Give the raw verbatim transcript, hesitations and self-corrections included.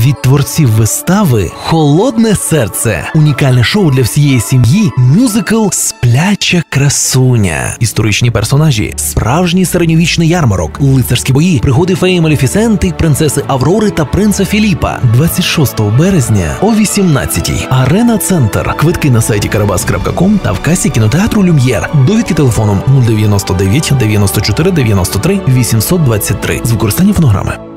від творців вистави «Холодне серце». Унікальне шоу для всієї сім'ї, мюзикл «Спляча красуня». Історичні персонажі, справжній середньовічний ярмарок, лицарські бої, пригоди феї Малефісенти, принцеси Аврори та принца Філіпа. двадцять шостого березня о вісімнадцятій. Арена Центр. Квитки на сайті карабас крапка ком та в касі кінотеатру Люм'єр. Довідки телефоном нуль дев'яносто дев'ять дев'яносто чотири дев'яносто три вісімсот двадцять три з використанням фонограми.